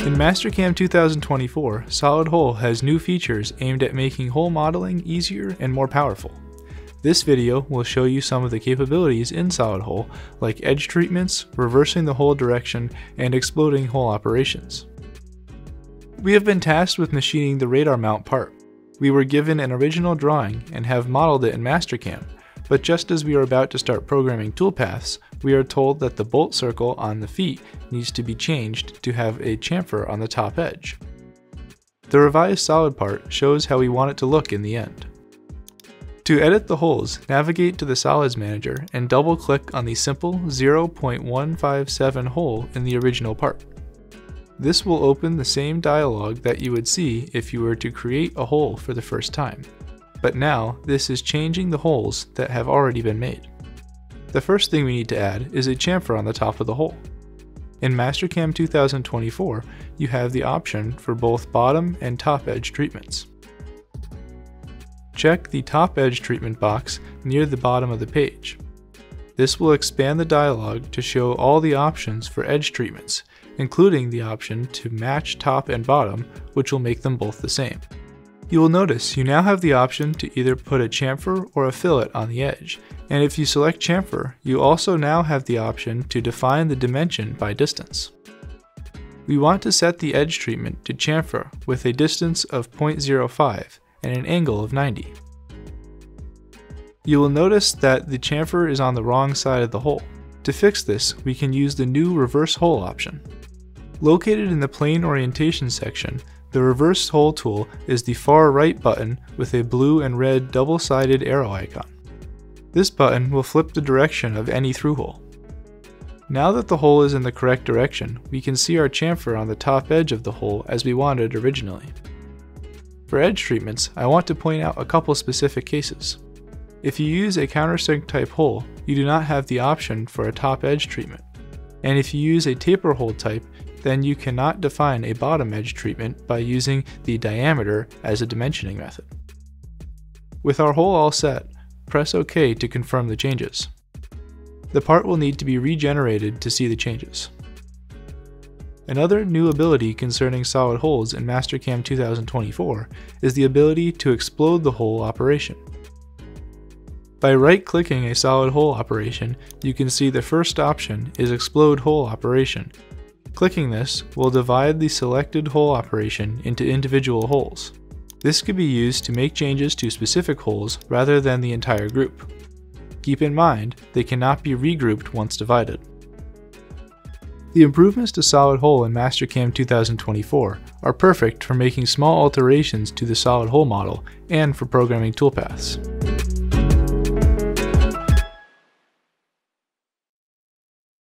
In Mastercam 2024, Solid Hole has new features aimed at making hole modeling easier and more powerful. This video will show you some of the capabilities in Solid Hole, like edge treatments, reversing the hole direction, and exploding hole operations. We have been tasked with machining the radar mount part. We were given an original drawing and have modeled it in Mastercam, but just as we are about to start programming toolpaths, we are told that the bolt circle on the feet needs to be changed to have a chamfer on the top edge. The revised solid part shows how we want it to look in the end. To edit the holes, navigate to the Solids Manager and double-click on the simple 0.157 hole in the original part. This will open the same dialog that you would see if you were to create a hole for the first time. But now, this is changing the holes that have already been made. The first thing we need to add is a chamfer on the top of the hole. In Mastercam 2024, you have the option for both bottom and top edge treatments. Check the top edge treatment box near the bottom of the page. This will expand the dialog to show all the options for edge treatments, including the option to match top and bottom, which will make them both the same. You will notice you now have the option to either put a chamfer or a fillet on the edge, and if you select chamfer, you also now have the option to define the dimension by distance. We want to set the edge treatment to chamfer with a distance of 0.05 and an angle of 90. You will notice that the chamfer is on the wrong side of the hole. To fix this, we can use the new reverse hole option. Located in the plane orientation section, the reverse hole tool is the far right button with a blue and red double-sided arrow icon. This button will flip the direction of any through hole. Now that the hole is in the correct direction, we can see our chamfer on the top edge of the hole as we wanted originally. For edge treatments, I want to point out a couple specific cases. If you use a countersink type hole, you do not have the option for a top edge treatment. And if you use a taper hole type, then you cannot define a bottom edge treatment by using the diameter as a dimensioning method. With our hole all set, press OK to confirm the changes. The part will need to be regenerated to see the changes. Another new ability concerning solid holes in Mastercam 2024 is the ability to explode the hole operation. By right-clicking a solid hole operation, you can see the first option is Explode Hole Operation. Clicking this will divide the selected hole operation into individual holes. This could be used to make changes to specific holes rather than the entire group. Keep in mind, they cannot be regrouped once divided. The improvements to Solid Hole in Mastercam 2024 are perfect for making small alterations to the solid hole model and for programming toolpaths.